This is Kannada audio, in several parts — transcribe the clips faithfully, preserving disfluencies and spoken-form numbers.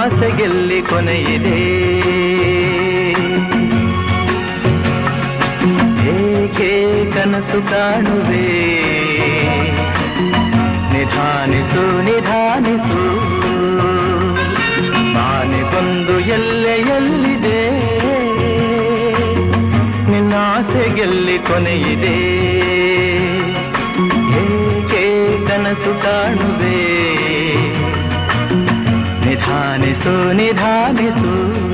ನಿನ್ನಾಸೆಗೆಲ್ಲಿ ಕೊನೆಯಿದೆ? ಏಕೆ ಕನಸು ಕಾಣುವೆ? ನಿಧಾನಿಸು ನಿಧಾನಿಸು, ಬಾನಿಗೊಂದು ಎಲ್ಲೆಯಲ್ಲಿದೆ, ನಿನ್ನಾಸೆಗೆಲ್ಲಿ ಕೊನೆಯಿದೆ? ಏಕೆ ಕನಸು ಕಾಣುವೆ? ನಿಧಾನಿಸು ನಿಧಾನಿಸು.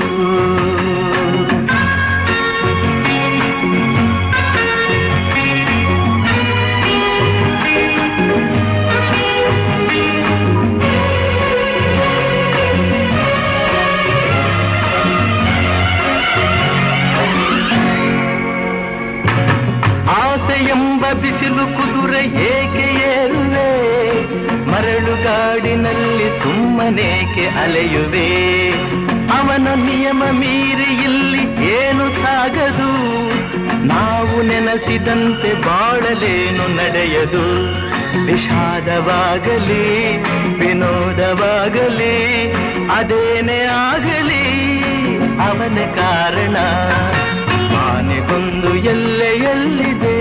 ಆಸೆಯೆಂಬ ಬಿಸಿಲು ಕುದುರೆ ಏಕೆ ಏರುವೆ? ಮರಳುಗಾಡಿನಲ್ಲಿ ಸುಮ್ಮನೇಕೆ ಅಲೆಯುವೆ? ಅವನ ನಿಯಮ ಮೀರಿ ಇಲ್ಲಿ ಏನು ಸಾಗದು, ನಾವು ನೆನೆಸಿದಂತೆ ಬಾಳಲೇನು ನಡೆಯದು. ವಿಷಾದವಾಗಲಿ ವಿನೋದವಾಗಲಿ ಅದೇನೇ ಆಗಲಿ ಅವನ ಕಾರಣ. ಆನೆಗೊಂದು ಎಲ್ಲೆಯಲ್ಲಿದೆ,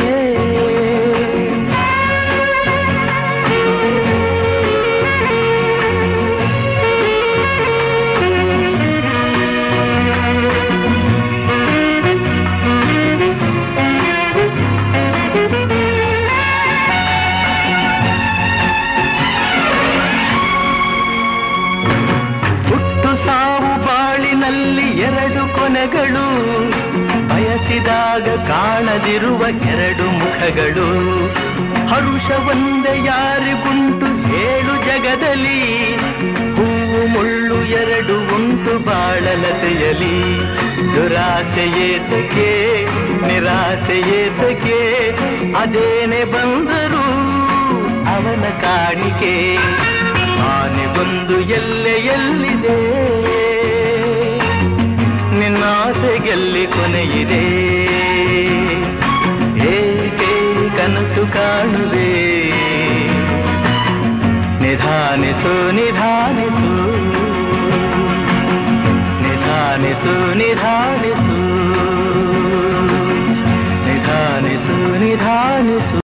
ಹುಟ್ಟು ಸಾವು ಬಾಳಿನಲ್ಲಿ ಎರಡು ಕೊನೆಗಳು, ಬಯಸಿದಾಗ ಕಾಣದಿರುವ ಎರಡು ಮುಖಗಳು. ಹರುಷ ಒಂದೇ ಯಾರಿಗುಂಟು ಹೇಳು ಜಗದಲ್ಲಿ, ಹೂವು ಮುಳ್ಳು ಎರಡು ಉಂಟು ಬಾಳಲತೆಯಲಿ. ದುರಾಸೆಯೇತಕ್ಕೆ ನಿರಾಸೆಯೇತಕ್ಕೆ ಅದೇನೆ ಬಂದರು ಅವನ ಕಾಣಿಕೆ. ಆನೆಗೊಂದು ಎಲ್ಲೆಯಲ್ಲಿದೆ, ನಿನ್ನಾಸೆಗೆಲ್ಲಿ ಕೊನೆಯಿದೆ? ಏಕೆ ಕನಸು ಕಾಣುವೆ? ನಿಧಾನಿಸು ನಿಧಾನಿಸು, ನಿಧಾನಿಸು ನಿಧಾನಿಸು.